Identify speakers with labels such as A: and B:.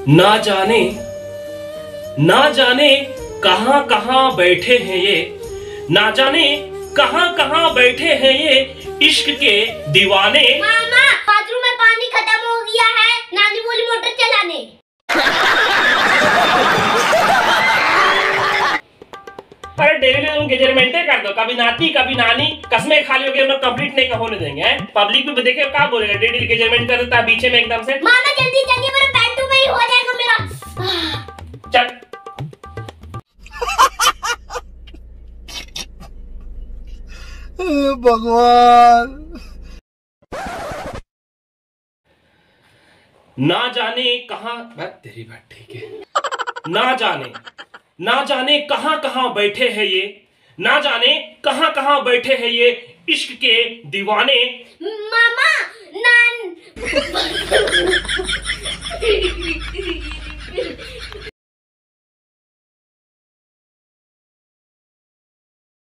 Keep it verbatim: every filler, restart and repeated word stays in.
A: ना जाने ना जाने कहां कहां बैठे हैं ये, ना जाने कहां कहां बैठे हैं ये इश्क के दीवाने।
B: मामा बाथरूम में पानी खत्म हो गया है, नानी बोली मोटर चलाने।
A: अरे डेली तुम गेजरमेंटे कर दो, कभी नाती कभी नानी, कसमें खाली हो गई, हम लोग कंप्लीट नहीं होने देंगे हैं? पब्लिक भी देखे क्या बोलेगा, डेली गेजरमेंट कर देता है बीचे में एकदम से।
B: मामा जल्दी चलिए, मेरे पैंटू में ही हो जाएगा मेरा।
A: चल
C: भगवान।
A: ना जाने कहां, बात तेरी बात ठीक है। ना जाने ना जाने कहां कहां बैठे हैं ये, ना जाने कहां कहां बैठे हैं ये इश्क के दीवाने।
B: मामा नान